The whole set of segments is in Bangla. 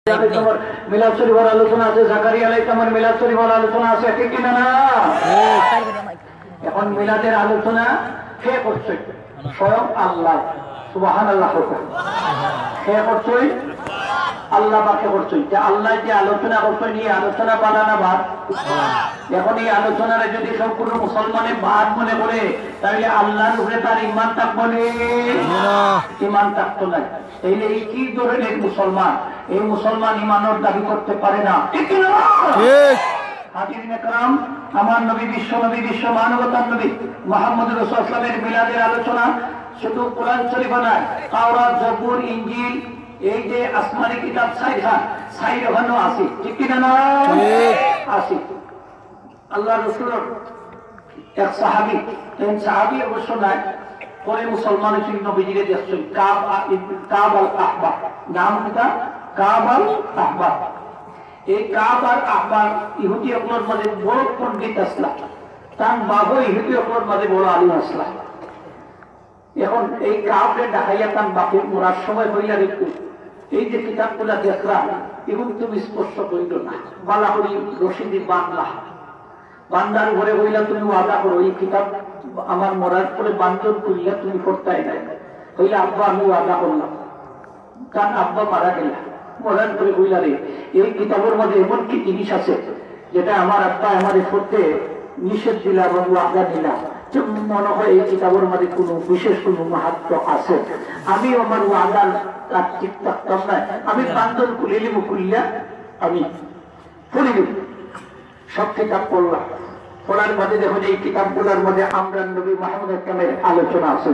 মিলাদ শরীফের আলোচনা আছে, জাকারিয়া আলাইহিস সালামের মিলাদ শরীফের আলোচনা আছে, ঠিক কিনা না? এখন মিলাদের আলোচনা কে করছে? স্বয়ং আল্লাহ। সুবহানাল্লাহ। কে করছে? আল্লাহ পাকে করছে। যে আল্লাহ যে আলোচনা করছে, নিয়ে আলোচনা বানানা বাদ। এখন এই আলোচনারে যদি সম্পূর্ণ মুসলমানের বাদ মনে করে, তাহলে আল্লাহর উপরে তার ঈমান থাকবে না, ঈমান থাকতো না। তাইলে এই কি ধরনের মুসলমান? এই মুসলমান ঈমানের দাবি করতে পারে না, ঠিক না? হাজিরিন کرام, আমার নবী, বিশ্ব নবী, বিশ্ব মানবতার নবী মুহাম্মদ রাসূলুল্লাহ সাল্লাল্লাহু আলাইহি ওয়াসাল্লামের মিলাদের আলোচনা শুধু কোরআন শরীফ নয়, তাওরাত, জবুর, ইনজিল, এই যে আসমানি কিতাব সাইর ওখানেও আছে, ঠিক কিনা না? আছে। আল্লাহ রাসূলের এক সাহাবী অবশ্য নয়, পরে মুসলমান ছিল, নবীজিরে দেখছেন, কাব আল আহবার নাম কিটা, কাব আল আহবার। এই কাব আল আহবার ইহুদি অকলের মাঝে বড় পণ্ডিত আসলা, তার বাবু ইহুদি অকলের মাঝে বড় আলিম আসলা। এখন এই কাবরে দেখাইয়া তার বাপের মরার সময় হইয়া রেখু, এই যে কিতাবগুলা দেখলা, এগুলো তুমি স্পর্শ করিল না, বালা করি রশিদি বাংলা বান্দার ঘরে হইলা, তুমি ওয়াদা করো এই কিতাব আমার মরার পরে বান্ধব করিয়া তুমি করতাই নাই। হইলে আব্বা আমি ওয়াদা করলাম, কারণ আব্বা মারা গেল, মরার পরে হইলা রে এই কিতাবের মধ্যে এমন কি জিনিস আছে যেটা আমার আব্বা আমাদের করতে নিষেধ দিলা এবং ওয়াদা দিলা, মনে হয় এই কিতাবের মধ্যে কোনো বিশেষ কোনো মাহাত্ম্য আছে, আমি আমার ওয়াদার ঠিক থাকতাম না, আমি বান্ধব খুলে নিব, খুলিয়া আমি পড়ে নিব। সব কিতাব পড়লাম, পড়ার মধ্যে দেখুন এই কিতাবগুলোর মধ্যে আমরা নবী মুহাম্মদ কামের আলোচনা আছে।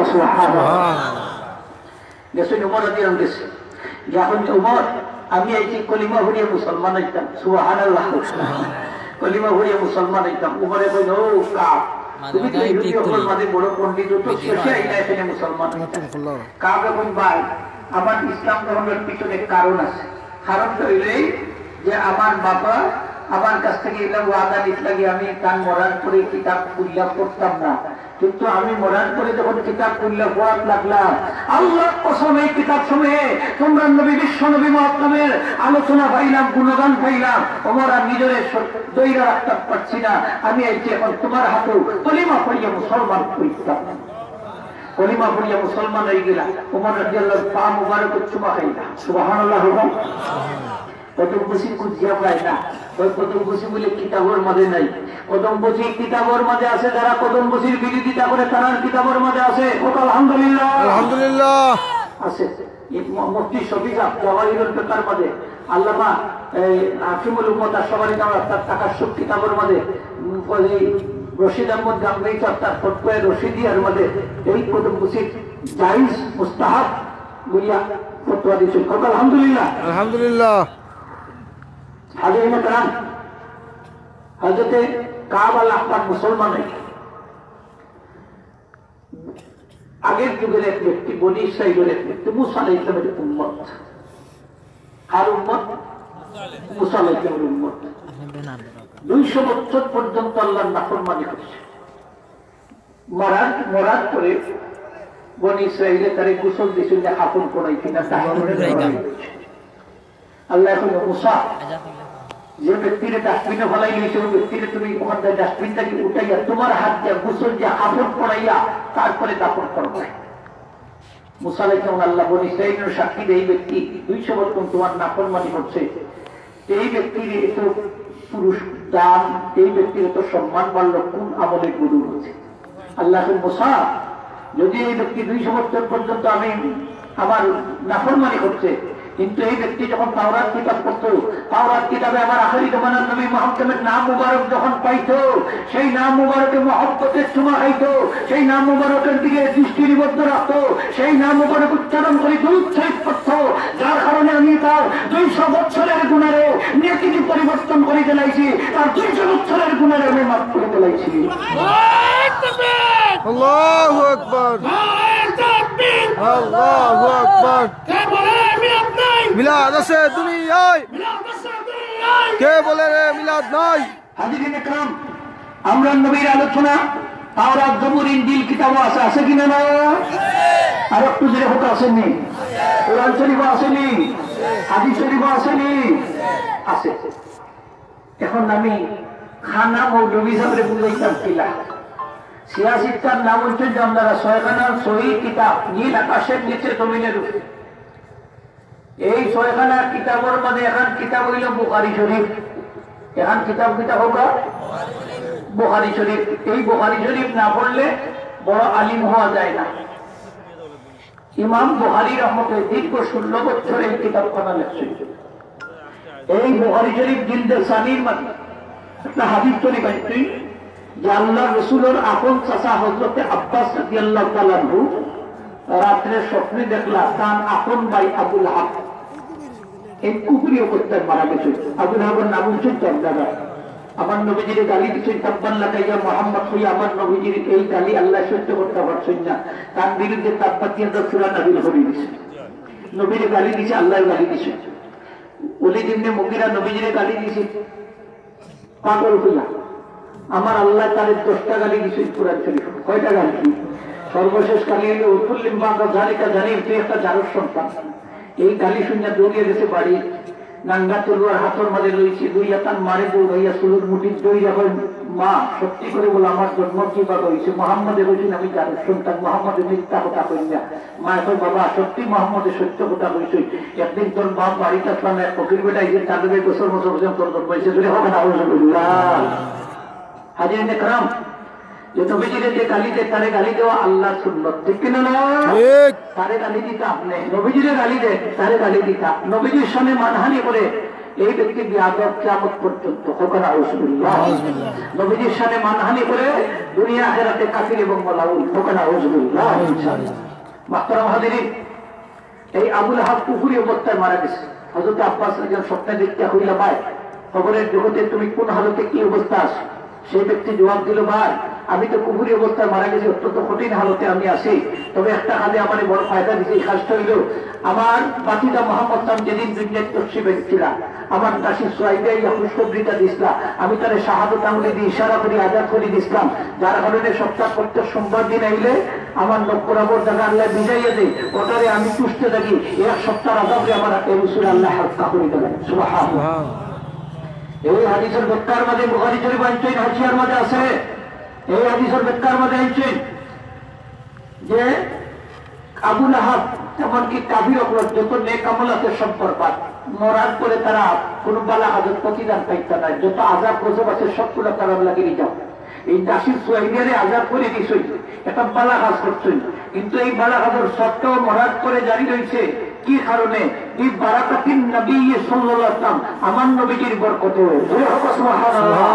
উমর রাদিয়াল্লাহু গেছে, যখন উমর আমি এই যে কলিমা ভরিয়ে মুসলমান হইতাম, সুবহানাল্লাহ, কলিমা ভরিয়ে মুসলমান হইতাম। উমরে কইল, ও কাব, তুমি তো ইহুদিদের মাঝে বড় পণ্ডিত, তো শেষে আইলা এখানে মুসলমান হইতাম। কাব এখন ভাই, আমার ইসলাম ধর্মের পিছনে কারণ আছে। কারণটা হইলেই যে আমার বাবা আমার কাছ থেকে এলাম ওয়াদা নিতে লাগে, আমি তার মরার পরে কিতাব উল্লাভ করতাম না, কিন্তু আমি মরার পরে যখন কিতাব উল্লাভ পড়াতে লাগলাম, আল্লাহর কসম এই কিতাব সমূহে তোমরা নবী, বিশ্ব নবী মুহাম্মদের আলোচনা পাইলাম, গুণগান পাইলাম। ওমর আর নিজের দৈরা রাখতে পারছি না, আমি এই যে এখন তোমার হাতে কলিমা পড়িয়া মুসলমান হইতাম, কলিমা পড়িয়া মুসলমান হয়ে গেলাম। ওমর রাদিয়াল্লাহু পা মুবারক চুমা খাইলা, সুবহানাল্লাহ। কদম বসি খুঁজিয়া পায় না, ওই কদম বসি বলে কিতাবের মাঝে নাই, কদম বসি কিতাবের মাঝে আছে, যারা কদম বসির বিরোধিতা করে তারা কিতাবের মাঝে আছে। আলহামদুলিল্লাহ, আলহামদুলিল্লাহ আছে। মুফতি শফিক জাওয়াহিরুল ফিকার মাঝে, আল্লামা হাকিমুল উম্মত আশরাফি তার তাকাসসুফ কিতাবের মাঝে, রশিদ আহমদ গাঙ্গুহি তার ফতোয়া রশিদিয়ার মাঝে এই কদম বসির জায়েজ মুস্তাহাব বলিয়া ফতোয়া দিয়েছেন। আলহামদুলিল্লাহ, আলহামদুলিল্লাহ। হাজিরিন کرام, হযরতে কাব আল আহবার মুসলমান হয়ে আগের যুগের এক ব্যক্তি, বনী ইসরাঈলের এক ব্যক্তি, মুসা আলাইহিস সালামের উম্মত। আর উম্মত মুসা আলাইহিস সালামের উম্মত 200 বছর পর্যন্ত আল্লাহর নাফরমানি করেছে। মরার পরে বনী ইসরাঈলে তারে গোসল দিয়েছেন, যে আপন করাইছে না, আল্লাহ এখন মুসা যে ব্যক্তিরে ডাস্টবিনে ফেলাই নিয়েছে, ওই ব্যক্তিরে তুমি ওখান থেকে ডাস্টবিনটাকে উঠাইয়া তোমার হাত দিয়ে গোসল দিয়ে আপন করাইয়া তারপরে দাফন করবে। মুসা আলাইহিস সালাম আল্লাহ বনী ইসরাঈলের সাক্ষী, এই ব্যক্তি 200 বছর তোমার নাফরমানি করছে, এই ব্যক্তির এত পুরুষ দান, এই ব্যক্তির এত সম্মান বাড়লো, কোন আমলের গুরু হচ্ছে। আল্লাহ মুসা, যদি এই ব্যক্তি 200 বছর পর্যন্ত আমি আমার নাফরমানি করছে, কিন্তু এই ব্যক্তি যখন তাওরাত কিতাব পড়তো, তাওরাত কিতাবে আমার আখেরি জামানার নবী মুহাম্মদের নাম মুবারক যখন পাইতো, সেই নাম মুবারকে মহব্বতের চুমা খাইতো, সেই নাম মুবারকের দিকে দৃষ্টি নিবদ্ধ রাখতো, সেই নাম মুবারক উচ্চারণ করে দুরূদ শরীফ পড়তো, যার কারণে আমি তার 200 বছরের গুনারে নেকিকে পরিবর্তন করে দিলাইছি, তার 200 বছরের গুনারে আমি মাফ করে দিলাইছি। আল্লাহু আকবার, আল্লাহু আকবার। মিলাদ আছে দুনিয়ায়, কে বলে রে মিলাদ নাই? হাজিরিন کرام, আমরা নবীর আলোচনা তাওরাত জবুর ইনজিল কিতাবও আছে, আছে কিনা না? আর একটু জেনে হোক আসেনি? কোরআন শরীফ আসেনি? হাদিস শরীফ আসেনি? আছে। এখন আমি খানা মৌলভী সাহেবরে বুঝাইতাম কিলা সিয়াসিটার নাম হচ্ছে যে আপনারা ছয়খানার সহি কিতাব নীল আকাশের নিচে জমিনের উপরে। এই ছয়খানা কিতাবের মধ্যে এখন কিতাব হইল বুখারী শরীফ। এখন কিতাব হোক বুখারী শরীফ। এই বুখারী শরীফ না পড়লে বড় আলিম হওয়া যায় না। ইমাম বুখারী রহমতে দীর্ঘ 16 বছর এই কিতাবখানা লেখছেন। এই বুখারী শরীফ জিলদে সানির মধ্যে একটা হাদিস শরীফ আছে যে আল্লাহ রসুলের আপন চাচা হযরতে আব্বাস রাদিয়াল্লাহু তাআলা আনহু রাত্রে স্বপ্নে দেখলা তার আপন ভাই আবুল হাব এই কুফরি করতে মারা গেছে। আবুল হাবের নাম হচ্ছে চন্দ্রাগা। আমার নবীজির গালি দিচ্ছেন তাব্বান লাকাইয়া মুহাম্মদ হইয়া আমার নবীজির এই গালি আল্লাহ সহ্য করতে পারছেন না। তার বিরুদ্ধে তাব্বাতিয়াদ সূরা নাযিল করে দিয়েছে। নবীর গালি দিছে, আল্লাহ গালি দিছে। ওলিদ ইবনে মুগীরা নবীজির গালি দিছে পাগল হইয়া। আমার আল্লাহ তার 10টা গালি দিছে কুরআন শরীফ। কয়টা গালি? সর্বশেষ গালি হলো উতুল্লিম বাকা জালিকা জানিম তুই একটা জারুর সন্তান। এই গালি শুনিয়া দৌড়িয়ে গেছে বাড়ি। নাঙ্গা তলোয়ার হাতের মাঝে লইছে, দুই হাতান মারে দৌড়াইয়া চুলোর মুঠি দৌড়িয়া হয় মা সত্যি করে বলে আমার জন্ম কিভাবে হয়েছে? মোহাম্মদে বলছেন আমি জারুর সন্তান, মোহাম্মদে মিথ্যা কথা কই না। মা কই বাবা সত্যি মোহাম্মদের সত্য কথা কইছে। একদিন তোর বাপ বাড়িতে আসলাম এক ফকির বেটা এই যে 40 বছর তোর জন্ম হয়েছে ধরে হবে না। হাজির একরাম, যে নবীজিরে যে গালি দেয় তারে গালি দেওয়া আল্লাহর সুন্নাত, ঠিক কিনা না? তারে গালি দিতে আপনি নবীজিরে গালি দেয় তারে গালি দিতা নবীজির সামনে মানহানি করে এই ব্যক্তি বিয়াদব কিয়ামত পর্যন্ত হোক না। আউযুবিল্লাহ। নবীজির সামনে মানহানি করে দুনিয়া আখিরাতে কাফির এবং মালাউন হোক না। আউযুবিল্লাহ। মাহতারাম হাজিরিন, এই আবুল হাব কুফরি অবস্থায় মারা গেছে। হযরত আব্বাস রাদিয়াল্লাহু স্বপ্নে দেখতে হইলা ভাই খবরের জগতে তুমি কোন হালতে কি অবস্থা আছো? সেই ব্যক্তি জবাব দিল ভাই আমি তো কুফরি অবস্থায় মারা গেছি, অত্যন্ত কঠিন হালতে আমি আছি। তবে একটা কাজে আমার বড় ফায়দা দিয়েছে। এই কাজটা হইল আমার বাতিদা মোহাম্মদ সাম যেদিন দুনিয়ার তসরিফে ছিলাম আমার দাসী সুয়াইদা ইয়া খুশখবরিটা দিছিলাম, আমি তারে শাহাদত আঙ্গুলি দিয়ে ইশারা করে আজাদ করে দিছিলাম। যার কারণে সপ্তাহ প্রত্যেক সোমবার দিন আইলে আমার নকরাবর জায়গা আল্লাহ বিজাইয়া দেয়, ওটারে আমি পুষতে থাকি। এক সপ্তাহ আজাবরে আমার এই রসুল আল্লাহ হালকা করে দেবেন। সুবহানাল্লাহ। এই হাদিসের ব্যাখ্যার মাঝে বুখারী শরীফ আনছেন, হাদিসের মাঝে আছে। এই হাদিসের ব্যাখ্যার মাঝে আনছেন যে আবুল আহাব এমনকি কাফির অপরাধ যত নেক আমল আছে সব বরবাদ। মরার পরে তারা কোনো বালা হাজত প্রতিদান পাইতে নাই। যত আযাব গজব আছে সবগুলো তারা লাগিয়ে যাও। এই দাসীর সুয়াইদিয়ারে আযাব করে দিয়েছে, একটা বালা কাজ করছেন, কিন্তু এই বালা কাজের সত্ত্বেও মরার পরে জারি রয়েছে। কি কারণে? এই বারাকাতিন নবী সাল্লাল্লাহু আলাইহি ওয়াসাল্লাম আমার নবীজির বরকতে। সুবহানাল্লাহ।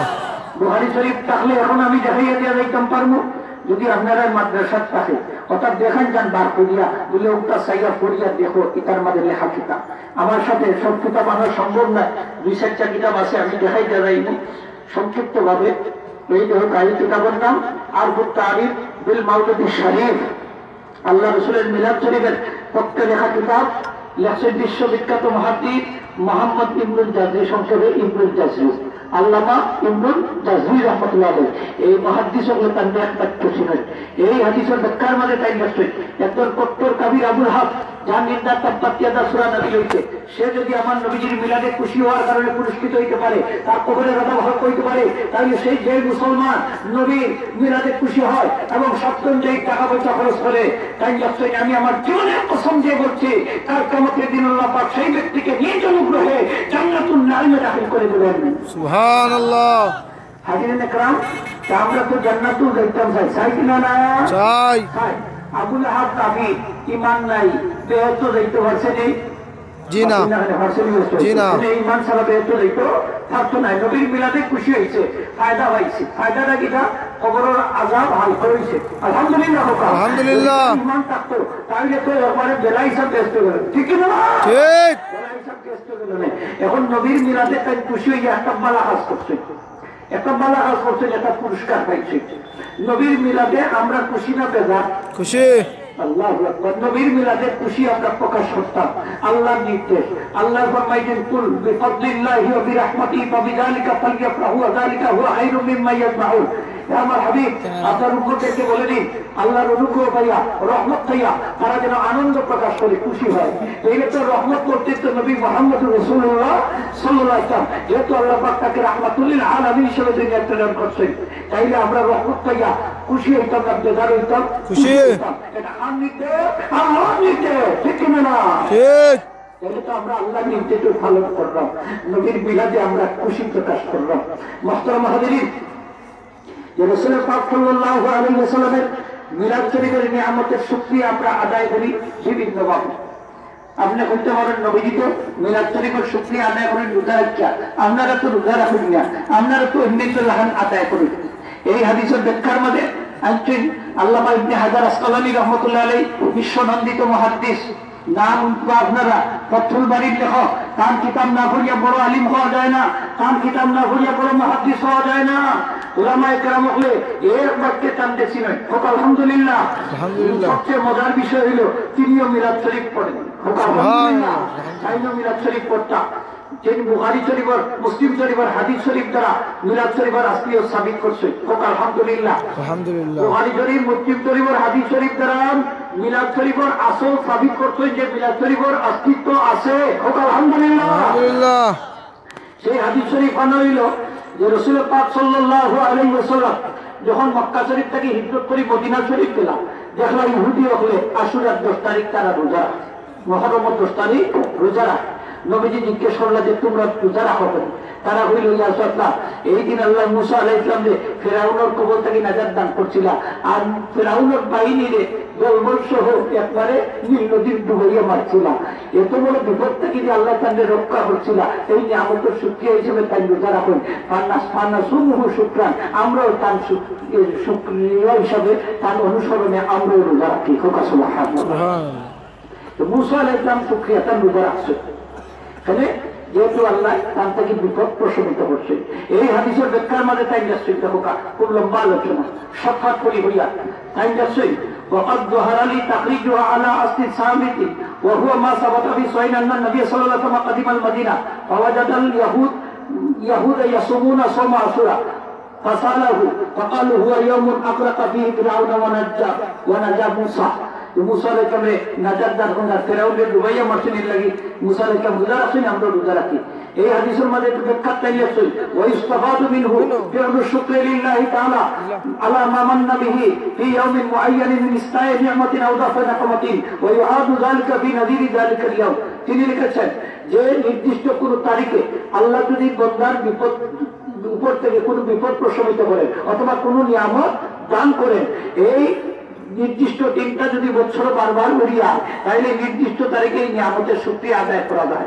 বুখারী শরীফ থাকলে এখন আমি দেখাইয়া দিয়া যাইতাম পারবো যদি আপনারা মাদ্রাসাত থাকে। অর্থাৎ দেখান যান বার করিয়া বলে ওটা সাইয়া পড়িয়া দেখো এটার মাঝে লেখা কিতাব। আমার সাথে সব কিতাব আনা সম্ভব নয়, 2-4টা কিতাব আছে আমি দেখাই যাইব সংক্ষিপ্ত ভাবে। এই দেখো কারি কিতাবের নাম আরবুত তারিফ বিল মাউলিদ শরীফ, আল্লাহ রসুলের মিলাদ শরীফের পক্ষে লেখা কিতাব। লেখছেন বিশ্ববিখ্যাত মুহাদ্দিস মুহাম্মদ ইবনুল জাযরি, সংক্ষেপে ইবনুল জাযরি, আল্লামা ইবনুল জাযরি রাহমাতুল্লাহ আলাইহি। এই মুহাদ্দিস হলো তার এক বাক্য ছিলেন। এই হাদিসের ব্যাখ্যার মাঝে তাই লেখছেন একজন কট্টর কাফির আবুল হাব যার নিন্দা তাব্বাতিয়াদা সূরা নাযিল হইছে, সে যদি আমার নবীজির মিলাদে খুশি হওয়ার কারণে পুরস্কৃত হইতে পারে, তার কবরের কথা ভাগ করতে পারে, তাহলে সেই যে মুসলমান নবীর মিলাদে খুশি হয় এবং সপ্তম যেই টাকা পয়সা খরচ করে, তাই লেখছেন আমি আমার জীবনের কসম দিয়ে বলছি তার কিয়ামতের দিন আল্লাহ পাক সেই ব্যক্তিকে নিজ অনুগ্রহে জান্নাতুন নাঈমে দাখিল করে দেবেন। সুবহানাল্লাহ। হাজিরিন একরাম, আমরা তো জান্নাতুল যাইতাম চাই কিনা না? চাই। আবুল আহাব কাফির, ঈমান নাই, বেহেশত যাইতে পারছে নেই? জি না, জি না। ঈমান ছাড়া বেহেশত যাইতে পারতো না। নবীর মিলাদে খুশি হয়েছে, ফায়দা পাইছে। ফায়দাটা কিটা? কবরের আযাব হালকা হয়েছে। আলহামদুলিল্লাহ। আলহামদুলিল্লাহ। ঈমান থাকতো তাহলে তো একবারে বেলা হিসাব ব্যস্ত গেল, ঠিক না? ঠিক। বেলা হিসাব ব্যস্ত গেল না। এখন নবীর মিলাদে তাই খুশি হয়ে একটা বালা কাজ করছে, একটা বালা কাজ করছে, একটা পুরস্কার পাইছে। নবীর মিলাদে আমরা খুশি না বেজার? খুশি। আল্লাহু আকবার। নবীর মিলাদে খুশি আমরা প্রকাশ করতাম। আল্লাহর নির্দেশ, আল্লাহ ফরমাইছেন কুল বিফাদলিল্লাহি ওয়া বিরাহমাতিহি ফাবিযালিকা ফালইফরাহু ওয়া যালিকা হুয়া খায়রুম মিম্মা ইয়াজমাউন। আমার হাবিব আপনার উম্মতদেরকে বলে দিন আল্লাহর অনুগ্রহ পাইয়া রহমত পাইয়া তারা যেন আনন্দ প্রকাশ করে খুশি হয়। এই তো রহমত করতে তো নবী মুহাম্মদ রাসূলুল্লাহ সাল্লাল্লাহু আলাইহি ওয়াসাল্লাম যেহেতু আল্লাহ পাক তাকে রাহমাতুল আলামিন হিসেবে দুনিয়াতে প্রেরণ করছেন, তাইলে আমরা রহমত পাইয়া খুশি হইতাম না, বেজার হইতাম, খুশি হইতাম। এটা আল্লাহ নিতে ঠিক না? ঠিক। তাহলে তো আমরা আল্লাহ নির্দেশ পালন করলাম, নবীর মিলাদে আমরা খুশি প্রকাশ করলাম। মুহতারাম হাজিরিন, যে রাসূল পাক সাল্লাল্লাহু আলাইহি ওয়াসাল্লামের মিলাদ শরীফের নিয়ামতের শুকরিয়া আমরা আদায় করি বিভিন্নভাবে। আপনি করতে পারেন নবীজি তো মিলাদ শরীফের শুকরিয়া আদায় করেন রোজা রাখা, আপনারা তো রোজা রাখেন না, আপনারা তো এমনিত লাহান আদায় করেন। এই হাদিসের ব্যাখ্যার মধ্যে আনছেন আল্লামা ইবনে হাজার আসকালানী রাহমাতুল্লাহ আলাইহি, বিশ্বনন্দিত মুহাদ্দিস, নাম আপনারা ফথুল বাড়ির লেখক। তার কিতাব না পড়িয়া বড় আলিম হওয়া যায় না, তার কিতাব না পড়িয়া বড় মুহাদ্দিস হওয়া যায় না। উলামায়ে কেরাম হলে এক বাক্যে টান দেশি নয়। হোক আলহামদুলিল্লাহ। সবচেয়ে মজার বিষয় হলো তিনিও মিলাদ শরীফ পড়েন। হোক আলহামদুলিল্লাহ। তাইও মিলাদ শরীফ পড়তা। যিনি বুখারী শরীফের, মুসলিম শরীফের হাদিস শরীফ দ্বারা মিলাদ শরীফের আসলিয়ত সাবিত করছে। হোক আলহামদুলিল্লাহ। আলহামদুলিল্লাহ। বুখারী শরীফ, মুসলিম শরীফের হাদিস শরীফ দ্বারা মিলাদ শরীফের আসল সাবিত করছে যে মিলাদ শরীফের অস্তিত্ব আছে। হোক আলহামদুলিল্লাহ। আলহামদুলিল্লাহ। সেই হাদিস শরীফ আনা হইল যে রাসূল পাক সাল্লাল্লাহু আলাইহি ওয়াসাল্লাম যখন মক্কা শরীফ থেকে হিজরত করে মদিনা শরীফ গেলাম, দেখলাম ইহুদি হলে আশুরার 10 তারিখ তারা রোজা রাখে, মুহররমের 10 তারিখ রোজা রাখে। নবীজি জিজ্ঞেস করলেন যে তোমরা রোজা রাখো কেন? তারা হইল ইয়া রাসূলুল্লাহ, এই দিন আল্লাহ মুসা আলাইহিস সালাম যে ফিরাউনের কবল থেকে নাজাত দান করছিল, আর ফিরাউনের বাহিনীরে দলবল সহ একবারে নীল নদীর ডুবাইয়া মারছিল, এত বড় বিপদ থেকে যে আল্লাহ তাদের রক্ষা করছিল, এই নিয়ামতের শুকরিয়া হিসেবে তাই রোজা রাখুন। ফানাসুমহু শুকরান, আমরাও তার শুকরিয়া হিসাবে তার অনুসরণে আমরাও রোজা রাখি। সুবহানাল্লাহ। মুসা আলাইহিস সালাম শুকরিয়া তার রোজা রাখছে, যেহেতু আল্লাহ তার থেকে বিপদ প্রশমিত করছে। এই হাদিসের ব্যাখ্যার মাঝে তাই যাচ্ছে খুব লম্বা আলোচনা, শর্টকাট করি হইয়া তাই যাচ্ছে। وقد ظهر لي تخريجها على اصل ثابت وهو ما ثبت في صحيح ان النبي صلى الله عليه وسلم قدم المدينه فوجد اليهود يصومون صوم عاشوراء فساله فقالوا هو يوم اغرق فيه فرعون ونجا موسى। মুসা আলাইহিস সালামে নাজাত দান করেন, ফিরাউনের ডুবাইয়া মারছেন, এর লাগি মুসা আলাইহিস সালাম রোজা রাখছেন, আমরা রোজা রাখি। এই হাদিসের মধ্যে একটু ব্যাখ্যা তাইলে আছে ওয়া ইস্তাফাদু মিনহু বি'আনু শুকরি লিল্লাহি তাআলা আলা মা মান্না বিহি ফি ইয়াউমিন মুআয়্যানিন মিন ইসতা'i নি'মাতিন আও দাফা নি'মাতিন ওয়া ইউআদু যালিকা বি নাযিরি যালিকা আল-ইয়াউম। তিনি লিখেছেন যে নির্দিষ্ট কোন তারিখে আল্লাহ যদি বান্দার বিপদ উপর থেকে কোনো বিপদ প্রশমিত করেন অথবা কোনো নিয়ামত দান করেন, এই নির্দিষ্ট দিনটা যদি বছর বারবার উড়িয়া, তাইলে নির্দিষ্ট তারিখে নিয়ামতের শুকরিয়া আদায় করা যায়।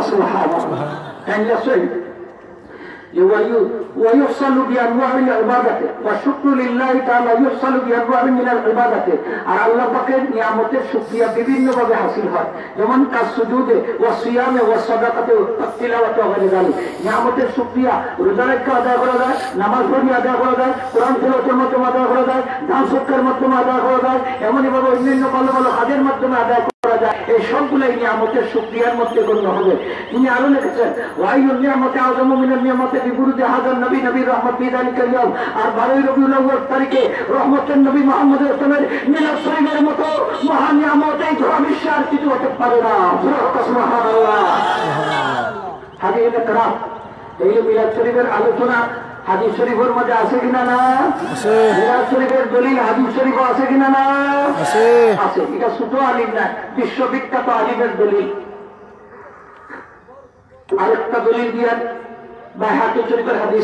ويحصل بأنواع العبادة والشكر لله تعالى يحصل بأنواع من العبادة। আর আল্লাহ পাকের নিয়ামতের শুকরিয়া বিভিন্ন ভাবে হাসিল হয়, যেমন কাসুজুদে ওয়া সিয়ামে ওয়া সাদাকাতে ওয়া তিলাওয়াতে ওয়া গায়রি যালিক। নিয়ামতের শুকরিয়া রোজা রেখে আদায় করা যায়, নামাজ পড়ে আদায় করা যায়, কোরআন তেলাওয়াতের মাধ্যমে আদায় করা যায়, দান সদকার মাধ্যমে আদায় করা যায়, এমনই ভাবে অন্যান্য ভালো ভালো কাজের মাধ্যমে আদায় করা যায়। এই সবগুলাই নিয়ামতের শুকরিয়ার মধ্যে গণ্য হবে। তিনি আরো লিখেছেন ওয়াইয়ুন নিয়ামতে আযমু মিনান নিয়ামতে বিবুরুদি হাযান নবী নবীর রহমত ফি যালিকাল ইয়াউম। আর 12 রবিউল আউয়াল তারিখে রহমতের নবী মুহাম্মদ রাসূলের মিলাদ শরীফের মতো মহান নিয়ামত এই বিশ্বে আর কিছু হতে পারে না। সুবহানাল্লাহ। হাদিসে কেরাম, এই মিলাদ শরীফের আলোচনা হাদিস শরীফের মধ্যে আছে কিনা? না আছে। মিলাদ শরীফের দলিল হাদিস শরীফ আছে কিনা? না আছে। আছে। এটা ছোট আলিম না, বিশ্ববিখ্যাত আলিমের দলিল। আরেকটা দলিল দিয়েন বাইহাকি শরীফের হাদিস।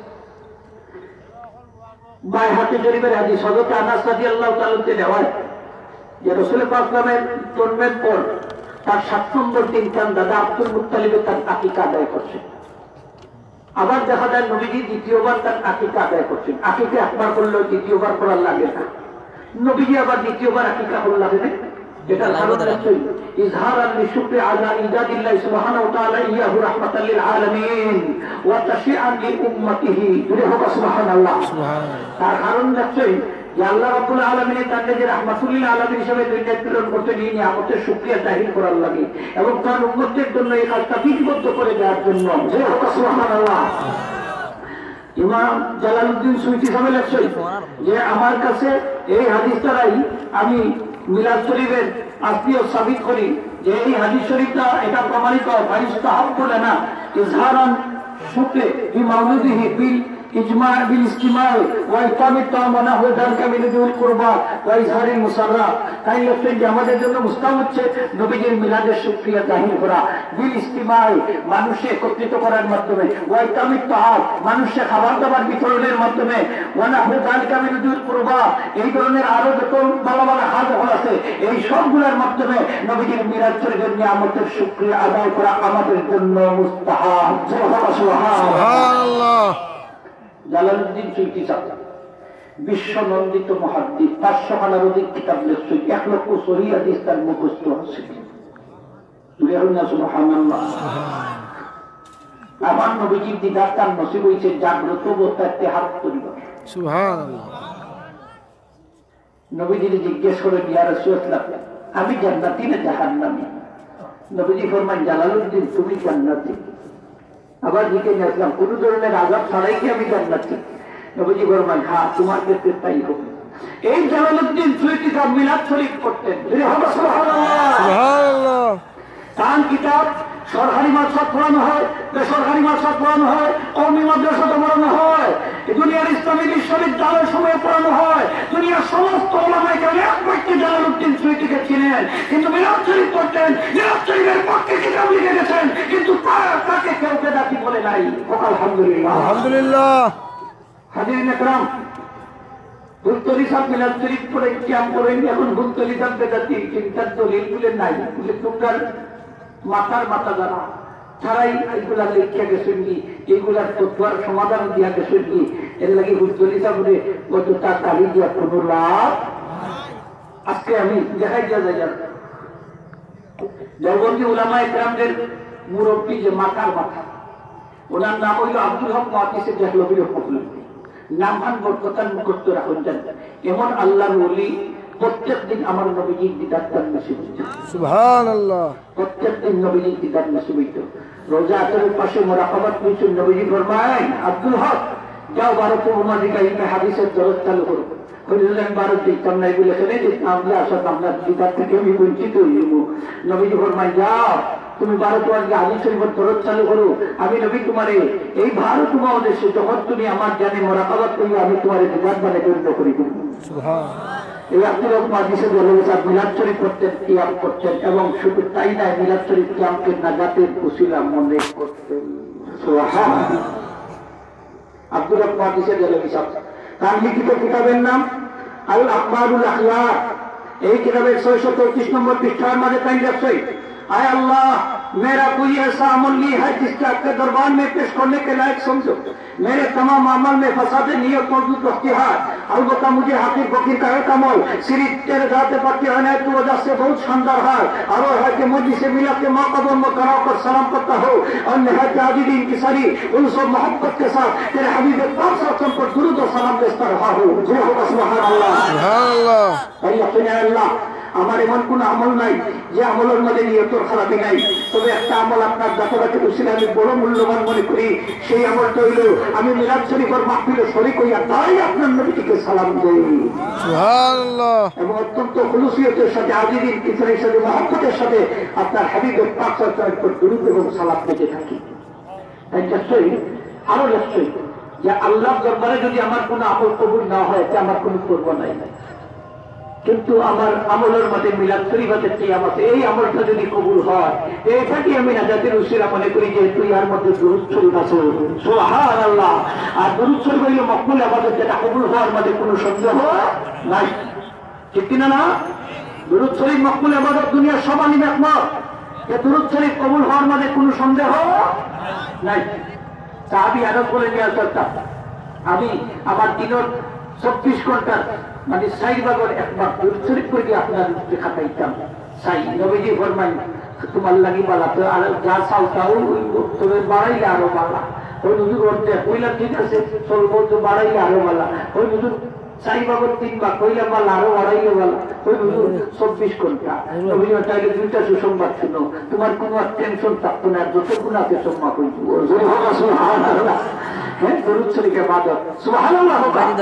বাইহাকি শরীফের হাদিস হযরত আনাস রাদিয়াল্লাহু তাআলা থেকে নেওয়া যে রাসূল পাক সাল্লাল্লাহু আলাইহি ওয়াসাল্লামের জন্মের পর তার 7 নম্বর দিন তার দাদা আব্দুল মুত্তালিব তার আকিকা আদায় করছে। আবার দেখা যায় নবীজি দ্বিতীয়বার তার আকিকা আদায় করছেন। আকিকা একবার করলেও দ্বিতীয়বার করার লাগে না, নবীজি আবার দ্বিতীয়বার আকিকা করলে লাগে না। এটা কারণ হচ্ছে ইজহারান লিশুকরি আলা ইজাদিল্লাহ সুবহানাহু ওয়া তাআলা ইয়াহু রাহমাতাল লিল আলামিন ওয়া তাশিআন লি উম্মতিহি। সুবহানাল্লাহ। তার কারণ হচ্ছে যে আল্লাহ রাব্বুল আলামিন তাকে যে রাহমাতুল লিল আলামিন হিসেবে দুনিয়ায় প্রেরণ করতে নিয়ে নিয়ামতের শুকরিয়া জাহির করার লাগে এবং তার উম্মতের জন্য এই কাজটা বিধিবদ্ধ করে দেওয়ার জন্য। সুবহানাল্লাহ। ইমাম জালালউদ্দিন সুয়ুতী সাহেব লেখছেন যে আমার কাছে এই হাদিস দ্বারাই আমি মিলাদ শরীফের আত্মীয় সাবিত করি যে এই হাদিস শরীফটা এটা প্রমাণিত ফাইস্তাহাব বলে না ইজহারান শুকরে ফি মাউলিদিহি বিল ইজমা বিল ইস্তিমা ওয়া ইকামিত তামানা হয়ে যানকা মিলাদুল কুরবা ওয়া ইজহারিল মুসাররা। তাই লেখছেন যে আমাদের জন্য মুস্তাহাব হচ্ছে নবীজির মিলাদের শুকরিয়া জাহির করা, বিল ইস্তিমা মানুষকে একত্রিত করার মাধ্যমে, ওয়া ইকামিত তাআম মানুষকে খাবার দাবার বিতরণের মাধ্যমে, ওয়া নাহু যানকা মিলাদুল কুরবা এই ধরনের আরো যত ভালো ভালো হাজ আছে এই সবগুলোর মাধ্যমে নবীজির মিলাদ শরীফের নিয়ামতের শুকরিয়া আদায় করা আমাদের জন্য মুস্তাহাব। সুবহানাল্লাহ। জালালউদ্দিন সুয়ুতী সাহেব বিশ্ব নন্দিত মুহাদ্দিস, 500 খানার অধিক কিতাব লিখছেন, 1 লক্ষ সহিহ হাদিস তার মুখস্থ আছে। সুবহানাল্লাহ। আমার নবীজির দিদার তার নসিব হয়েছে জাগ্রত অবস্থায় 73 বার। সুবহানাল্লাহ। নবীজির জিজ্ঞেস করে ইয়া রাসূলুল্লাহ আমি জান্নাতি না জাহান্নামী? নবীজি ফরমান জালালউদ্দিন তুমি জান্নাতি। আবার জিজ্ঞেস আসলাম কোন ধরনের আযাব ছাড়াই কি আমি জান্নাতি? নবীজি ফরমান হ্যাঁ তোমার ক্ষেত্রে তাই হবে। এই জালালউদ্দিন সুয়ুতী সাহেব মিলাদ শরীফ করতেন। সুবহানাল্লাহ। তার কিতাব সরকারি মাদ্রাসা পড়ানো হয়, বেসরকারি মাদ্রাসা পড়ানো হয়, কওমি মাদ্রাসাতে পড়ানো হয়, দুনিয়ার ইসলামী বিশ্ববিদ্যালয় সময়ে পড়ানো হয়। দুনিয়ার সমস্ত ওলামায়ে কেরাম এক ব্যক্তি জালালউদ্দিন সুয়ুতীকে চিনেন, কিন্তু মিলাদ শরীফ করতেন, মিলাদ শরীফের পক্ষে কিতাব লিখে গেছেন, কিন্তু তাকে কেউ বেদাতি বলে নাই। আলহামদুলিল্লাহ আলহামদুলিল্লাহ। হাজিরিন একরাম, বুলতলি সাহেব মিলাদ শরীফ পড়ে কিয়াম করেন, এখন বুলতলি সাহেব বেদাতি চিন্তার দলিল বলে নাই, বলে তোমরা মাথার মাথা জানা ছাড়াই এইগুলা লেখা গেছেন কি, এইগুলার তথ্যার সমাধান দিয়া গেছেন কি, এর লাগে বুলতলি সাহেবরে কতটা কালি দিয়া কোনো লাভ। আজকে আমি দেখাই দেওয়া যায় দেওবন্দি উলামায়ে কেরামদের মুরব্বী যে মাথার মাথা, ওনার নাম হইল আব্দুল হক মুহাদ্দিসে দেহলভী রহমাতুল্লাহ। নামহান বরকতান মুখস্থ রাখুন যান, এমন আল্লাহর ওলি প্রত্যেক দিন আমার নবীজির দিদার তার নসিব হইতো। সুবহানাল্লাহ। প্রত্যেক দিন নবীজির দিদার নসিব হইতো। রোজা আসরের পাশে মুরাকাবাত করেছেন, নবীজি ফরমায় আব্দুল হক যাও ভারতে উমাদিকা ইলমে হাদিসের দরস চালু করো। বললেন ভারত দিতাম না, এগুলো এখানে দিতাম না, আসলে আপনার দিদার থেকে আমি বঞ্চিত হইব। নবীজি ফরমায় যাও তুমি ভারতওয়ালকে হাদিস শরীফের দরস চালু করো, আমি নবী তোমারে এই ভারত উপমহাদেশে যখন তুমি আমার জানে মুরাকাবাত করি আমি তোমারে দিদার মানে গণ্য করি দেব। সুবহানাল্লাহ। এই আব্দুল হক মুহাদ্দিসে দেহলভী সাহেব মিলাদ শরীফ করতেন, কিয়াম করতেন, এবং শুধু তাই নয় মিলাদ শরীফ কিয়ামকে নাজাতের উসিলা মনে করতেন। সুবহানাল্লাহ। আব্দুল হক মুহাদ্দিসে দেহলভী সাহেব তার লিখিত কিতাবের নাম আল আখবারুল আখলাক। এই কিতাবের 633 নম্বর পৃষ্ঠার মাঝে তাই লেখছে, आय अल्लाह मेरा कोई ऐसा अमल नहीं है जिसके आपके दरबार में पेश करने के लायक समझो। मेरे तमाम अमल में फसाद नियत मौजूद रखती है। अलबत्ता मुझे हाफिज फकीर का एक अमल सिर्फ तेरे जाते पाक की इनायत की वजह से बहुत शानदार है, और वो है कि मुझे से मिला के मौका में करा कर सलाम करता हो और नहायत आजिदी इंकिसारी उनसे मोहब्बत के साथ तेरे हबीब पाक सल्लल्लाहु पर दुरूद और सलाम भेजता रहा हूँ। जय हो सुभान अल्लाह सुभान अल्लाह। আমার এমন কোন আমল নাই যে আমলের মধ্যে নিয়তের খারাপি নাই, তবে একটা আমল আপনার জাতটাকে উসিলা আমি বড় মূল্যবান মনে করি। সেই আমলটা হইল আমি মিলাদ শরীফের মাহফিলে শরীক হইয়া তাই আপনার নবীকে সালাম দেই সুবহানাল্লাহ, এবং অত্যন্ত খুলুসিয়তের সাথে আজিদিন কিসরের সাথে মহব্বতের সাথে আপনার হাবিবের পাক সাল্লাল্লাহু আলাইহি দুরূদ এবং সালাম পেতে থাকি। তাই নিশ্চয়ই আরো নিশ্চয়ই যে আল্লাহর দরবারে যদি আমার কোনো আমল কবুল না হয় তা আমার কোনো করবো নাই, কিন্তু আমার আমলের মধ্যে মিলাদ শরীফের কিয়াম আছে, এই আমলটা যদি কবুল হয় এটাকে আমি নাজাতের উসিলা মনে করি, যেহেতু ইয়ার মধ্যে দুরূদ শরীফ আছে সুবহানাল্লাহ। আর দুরূদ শরীফ হইল মকবুল ইবাদত, যেটা কবুল হওয়ার মধ্যে কোনো সন্দেহ নাই, ঠিক কিনা না? দুরূদ শরীফ মকবুল ইবাদত দুনিয়ার সব আলিম একমত যে দুরূদ শরীফ কবুল হওয়ার মধ্যে কোনো সন্দেহ নাই। সাহাবী আরজ বলেন ইয়া রাসূলুল্লাহ আমি আমার দিনের 24 ঘন্টার মানে 60 ভাগের একবার দুরূদ শরীফ করে আপনার খাতাইতাম। সাই নবীজি ফরমান তোমার লাগি বালা তো আর যা চাও তাও তবে বাড়াইলে আরো বালা। ওই হুজুর বলতে কইলা ঠিক আছে চলবো তো বাড়াইলে আরো বালা। ওই হুজুর চাই বাবর 3 ভাগ কইলে বল আরো বাড়াইলে বল ওই 24 ঘন্টা নবীজি তাইলে দুইটা সুসংবাদ শুনো তোমার কোনো টেনশন থাকতো না যত গুনাহকে সম্মা কইছো সুবহানাল্লাহ হ্যাঁ দরুদ শরীফে বাদত সুবহানাল্লাহ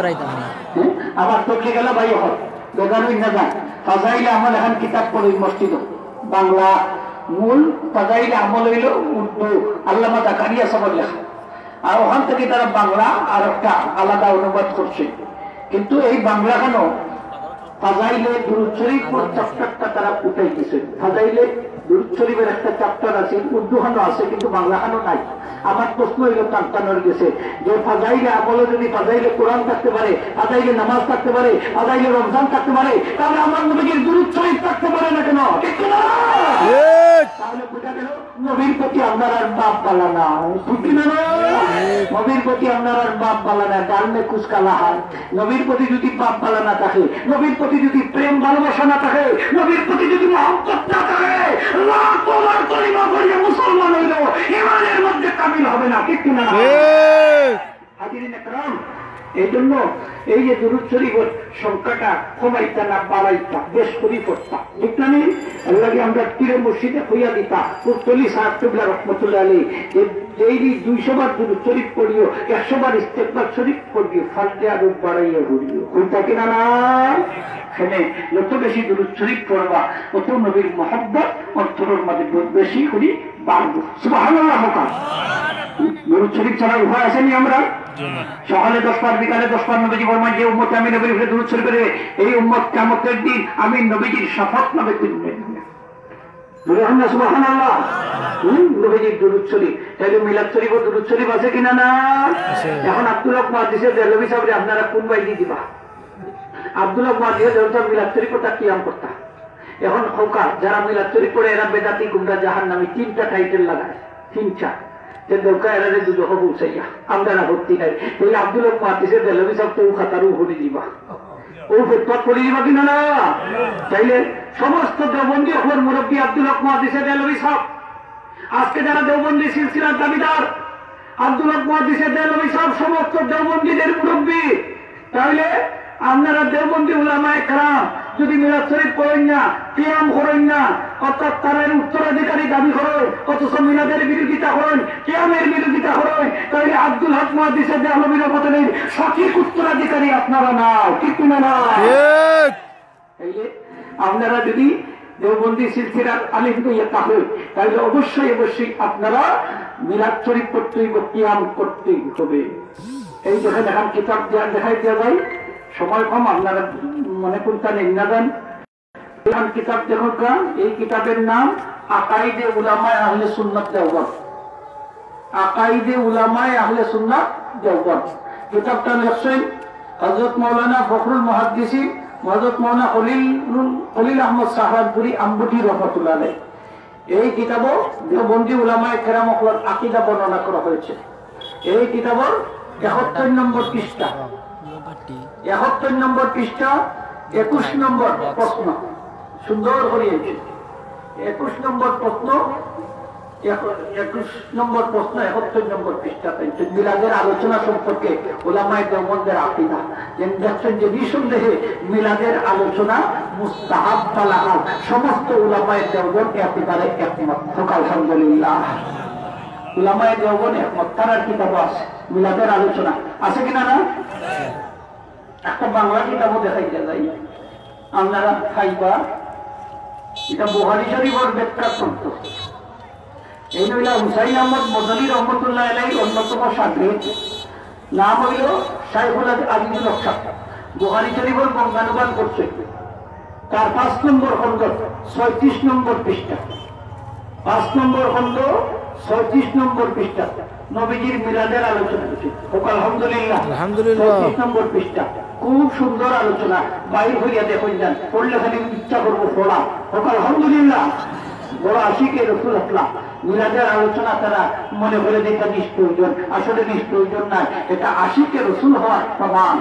আবার তো কি গেল ভাই হল বেগানুই না যায় ফাজাইলে আমল এখন কিতাব পড়ি মসজিদ বাংলা মূল ফাজাইলে আমল হইল উর্দু আল্লামা জাকারিয়া সাহেব লেখা আর ওখান থেকে তারা বাংলা আর একটা আলাদা অনুবাদ করছে কিন্তু এই বাংলা কেন ফাজাইলে দুরূদ শরীফ চ্যাপ্টারটা তারা উঠাই দিয়েছে ফাজাইলে দুরূদ শরীফের একটা চ্যাপ্টার আছে উর্দু খানো আছে কিন্তু বাংলা খানো নাই আমার প্রশ্ন হইল টানটানোর গেছে যে ফাজাইলে আমলে যদি ফাজাইলে কোরআন থাকতে পারে ফাজাইলে নামাজ থাকতে পারে ফাজাইলে রমজান থাকতে পারে তাহলে আমার নবীর দুরূদ শরীফ থাকতে পারে না কেন ঠিক না তাহলে বোঝা গেল নবীর প্রতি আপনার আর বাপ বালা না ঠিক না নবীর প্রতি আপনার আর বাপ বালা না ডাল মে কুছ কালা হয় নবীর প্রতি যদি বাপ বালা না থাকে নবীর প্রতি যদি প্রেম ভালোবাসা না থাকে নবীর প্রতি যদি মহব্বত না থাকে লাখ তোমার কলিমা পড়িয়ে মুসলমান হইল ইমানের মধ্যে কামিল হবে না ঠিক না হাজিরিন একরাম এই জন্য এই যে দুরূদ শরীফের সংখ্যাটা কমাইতা না বাড়াইতা বেশ করি করতা ঠিক না নি আল্লাহকে আমরা তীরে মসজিদে হইয়া দিতা পুরতলি সাহেব কিবলা রহমতুল্লাহ আলাইহি এই 200 বার দুরূদ শরীফ পড়িও 100 বার ইস্তেগফার শরীফ পড়িও ফাজলে আর বাড়াইয়া পড়িও কইতা কিনা না সেনে যত বেশি দুরূদ শরীফ পড়বা তত নবীর মহব্বত অন্তরের মধ্যে বেশি করি বাড়বো সুবহানাল্লাহ দুরূদ শরীফ ছাড়া উপায় আসেনি আমরা সকালে 10 বার বিকালে 10 বার নবীজি ফরমান যে উম্মত আমি নবীর উপরে দুরূদ শরীফ পড়বে এই উম্মত কিয়ামতের দিন আমি নবীজির শফাত পাবে কিনবে সুবহানাল্লাহ নবীজির দুরূদ শরীফ তাহলে মিলাদ শরীফ ও দুরূদ শরীফ আছে কিনা না এখন আব্দুল্লাহ মুহাদ্দিসের দেলবি সাহেব আপনারা কোন বাইদি দিবা আব্দুল্লাহ মুহাদ্দিসের দেলবি মিলাদ শরীফ তা কিয়াম করতা এখন খোকা যারা মিলাদ শরীফ পড়ে এরা বেদাতি গুমরা জাহান্নামী 3টা টাইটেল লাগায় 3টা দৌকা এরা দুটো হবু চাইয়া আমরা না ভর্তি নাই এই আব্দুল্লাহ মুহাদ্দিসের দেলবি সাহেব তো খাতারও ভরে দিবা ও ফতোয়া করে দিবা কিনা না চাইলে সমস্ত দেওবন্দি হওয়ার মুরব্বী আব্দুল্লাহ মুহাদ্দিসের দেলবি সাহেব আজকে যারা দেওবন্দি সিলসিলার দাবিদার আব্দুল্লাহ মুহাদ্দিসের দেলবি সাহেব সমস্ত দেওবন্দিদের মুরব্বী তাহলে আপনারা দেওবন্দি উলামায়ে কেরাম যদি মিলাদ শরীফ পড়েন না কিয়াম করেন না অর্থাৎ তাদের উত্তরাধিকারী দাবি করেন অথচ মিলাদের বিরোধিতা করেন কিয়ামের বিরোধিতা করেন তাহলে আব্দুল হক মুহাদ্দিসের দেহলবীর মতনের সঠিক উত্তরাধিকারী আপনারা না ঠিক না না আপনারা যদি দেওবন্দি সিলসিলার আলিম হইয়া থাকেন তাহলে অবশ্যই অবশ্যই আপনারা মিলাদ শরীফ পড়তেই কিয়াম করতেই হবে এই দেখেন এখন কিতাব দেখাই দেওয়া যায় সময় কম আপনারা মনে কোনটা নেই না দেন কিতাব দেখো এই কিতাবের নাম আকাইদে উলামায়ে আহলে সুন্নাত দেওবন্দ আকাইদে উলামায়ে আহলে সুন্নাত দেওবন্দ কিতাবটা লিখছেন হযরত মাওলানা ফখরুল মুহাদ্দিসিন হযরত মাওলানা খলিল আহমদ সাহারপুরি আম্বুটি রহমাতুল্লাহ আলাইহি এই কিতাবও দেওবন্দি উলামায়ে কেরামদের আকীদা বর্ণনা করা হয়েছে এই কিতাবের 71 নম্বর পৃষ্ঠা 71 নম্বর পৃষ্ঠা 21 নম্বর প্রশ্ন সুন্দর করে 21 নম্বর প্রশ্ন 71 নম্বর পৃষ্ঠা মিলাদের আলোচনা সম্পর্কে উলামায়ে দেওবন্দের আকীদা দেখছেন যে নিঃসন্দেহে মিলাদের আলোচনা মুস্তাহাব ফালাহাব সমস্ত উলামায়ে দেওবন্দ একেবারে একমত আলহামদুলিল্লাহ উলামায়ে দেওবন্দ একমত তার কিতাব আছে মিলাদের আলোচনা আছে কিনা না একটা বাংলা কিতাবও দেখাই যায় আপনারা খাইবা এটা বুখারী শরীফের ব্যাখ্যা করত এই হইল হুসাইন আহমদ মদনী রহমতুল্লাহ আলাইহির অন্যতম ছাত্র নাম হইল শাইখুল আজিজুল হক সাহেব বুখারী শরীফের বঙ্গানুবাদ করছে তার 5 নম্বর খণ্ড 36 নম্বর পৃষ্ঠা 5 নম্বর খণ্ড 36 নম্বর পৃষ্ঠা নবীজির মিলাদের আলোচনা করছে আলহামদুলিল্লাহ 36 নম্বর পৃষ্ঠা খুব সুন্দর আলোচনা বাইর হইয়া দেখুন যান পড়লে খালি ইচ্ছা করবো পড়া আলহামদুলিল্লাহ বড় আশিকে রাসূলুল্লাহ মিলাদের আলোচনা তারা মনে করে দেখা নিষ্প্রয়োজন আসলে নিষ্প্রয়োজন না এটা আশিকে রাসূল হওয়ার প্রমাণ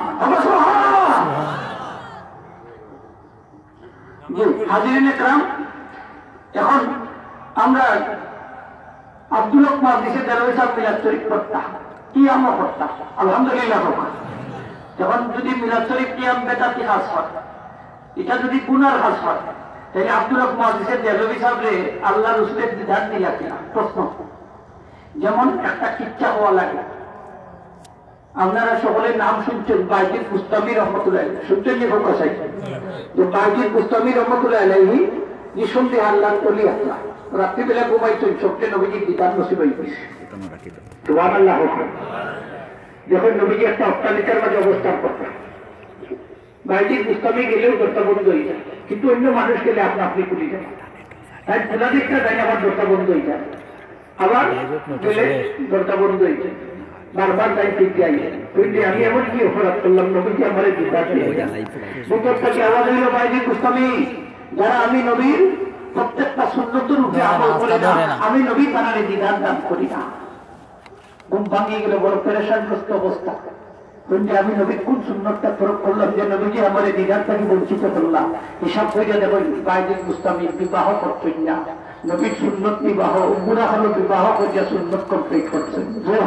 হাজিরিনে کرام এখন আমরা আব্দুল হক মুহাদ্দিসের দেলবি সাহেব মিলাদ শরীফ পড়তা কি আমরা পড়তা আলহামদুলিল্লাহ যখন যদি মিলাদ শরীফ কিয়াম বেদাতি কাজ হয়, এটা যদি গুনার কাজ হয়, তাহলে আব্দুল হক মুহাদ্দিসের দেহলভী সাহেবরে আল্লাহ রসুলের বিধান দিলা কিনা প্রশ্ন। যেমন একটা কিচ্ছা হওয়া লাগে, আপনারা সকলের নাম শুনছেন বাইজিদ বুস্তামি রহমতুল্লাহ, শুনছেন যে ফোকাসাই যে বাইজিদ বুস্তামি রহমতুল্লাহ আলাইহি নিঃসন্দেহে আল্লাহর ওলি। আল্লাহ রাত্রিবেলা ঘুমাইছেন, স্বপ্নে নবীজির বিধান নসিব হয়ে গেছে। সুবহানাল্লাহ। যখন নবীজি একটা অট্টালিকার মাঝে অবস্থান করতেন, বাইজিদ বুস্তামি গেলেও দরজা বন্ধ হয়ে যায়, কিন্তু অন্য মানুষ গেলে আপনা আপনি খুলি যায়। তাই খোলা দিকটা যাই আবার দরজা বন্ধ হয়ে যায়, আবার গেলে দরজা বন্ধ হয়ে যায়, বারবার তাই ফিরতে আইলেন। ফিরতে আমি এমন কি অপরাধ করলাম, নবীজি আমার বিধান দিয়ে ভিতর থেকে আওয়াজ হইল, বাইজিদ বুস্তামি, যারা আমি নবীর প্রত্যেকটা সুন্নতের উপরে আমল করে না, আমি নবী তানারে বিধান দান করি না। ঘুম ভাঙিয়ে গেলে বড় পেরেশানগ্রস্ত অবস্থা। আমি নবীর কোন সুন্নতটা প্রয়োগ করলাম যে নবীজি আমার এই বিধান থেকে বঞ্চিত করলাম। হিসাব করে দেখবেন বাইজিদ বুস্তামি বিবাহ করছেন না, নবীর সুন্নত বিবাহ, গুনাহ হলো বিবাহ করিয়া সুন্নত কমপ্লিট করছেন।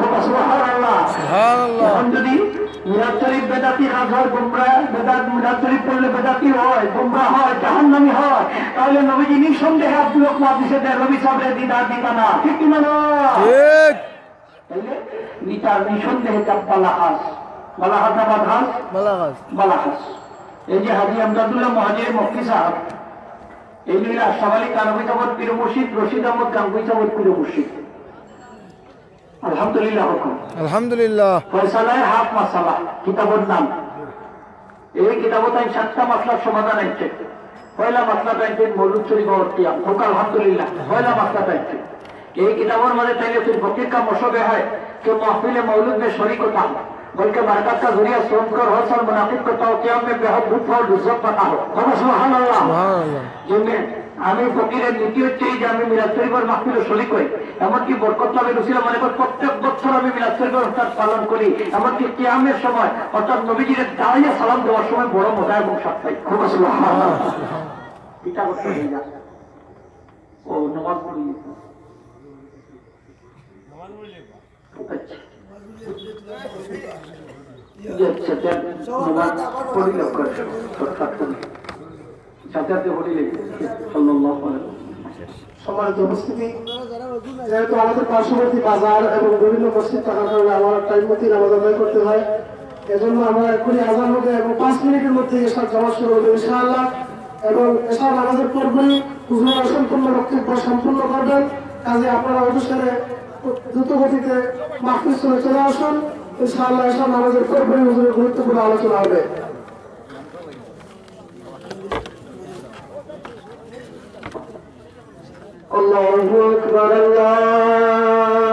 এখন যদি মিলাদ শরীফ বেদাতি কাজ হয়, মিলাদ শরীফ করলে বেদাতি হয়, গুমরাহ হয়, জাহান্নামী হয়, তাহলে নবীজি নিঃসন্দেহে আব্দুল হক মুহাদ্দিসের দেহলভী সাহেবের দিদার দিতা না, ঠিক কিনা? তাইলে নিতার নিঃসন্দেহে বালাহাস, বালাহাস আবাদ হাস, বালাহাস। এই যে হাজী আমদাদুল্লাহ মুহাজির মক্কি সাহেব, এই লীলা আশরাফ আলী কানভী সাহেব পীর মুর্শিদ, রশিদ আহমদ গাঙ্গুই সাহেব পীর মুর্শিদ। আলহামদুলিল্লাহ, আলহামদুলিল্লাহ। ফয়সালায়ে হাক মাসালা কিতাবের নাম। এই কিতাবত আমি 7টা মাসলার সমাধান আছে। পয়লা মাসলাটা আছে মৌলুদ শরীফ ও কিয়াম। আলহামদুলিল্লাহ, পয়লা মাসলাটা আছে। এই কিতাবের মধ্যে তাইলে फिर फकीर का मशवरा है कि महफिल मौलूद में शरीक होता हो, बल्कि बरकत का जरिया सोमकर हर साल मुनाफिक को तौक़ियाम में बेहद लुत्फ और लुज़्ज़त पता हो। सुबहानाल्लाह। जिनमें আমি ফকিরের নীতি হচ্ছে এই যে আমি মিলাদ শরীফের মাহফিলে শরীক হই, এমনকি বরকত লাভের উসিলা মনে করি প্রত্যেক বছর আমি মিলাদ শরীফের অনুষ্ঠান পালন করি, এমনকি কিয়ামের সময় অর্থাৎ নবীজির দাঁড়িয়ে সালাম দেওয়ার সময় বড় মজা এবং স্বাদ পাই। সুবহানাল্লাহ। পিতা করতে হয়ে যায় ও নমাজ পড়ি। সম্মানিত উপস্থিতি, যেহেতু আমাদের পার্শ্ববর্তী বাজার এবং বিভিন্ন মসজিদ থাকার কারণে আমার টাইম মতো নামাজ আদায় করতে হয়, এজন্য আমরা এখনই আজান হবে এবং 5 মিনিটের মধ্যে এসব জমা শুরু হবে ইনশাআল্লাহ। এবং এসব নামাজের পূর্বেই হুজুর অসম্পূর্ণ বক্তব্য সম্পূর্ণ করবেন। কাজে আপনারা অবসরে দ্রুত গতিতে মাহফিল চলে আসুন ইনশাআল্লাহ। এসব নামাজের পূর্বেই হুজুরের গুরুত্বপূর্ণ আলোচনা হবে। আল্লাহু আকবার, আল্লাহ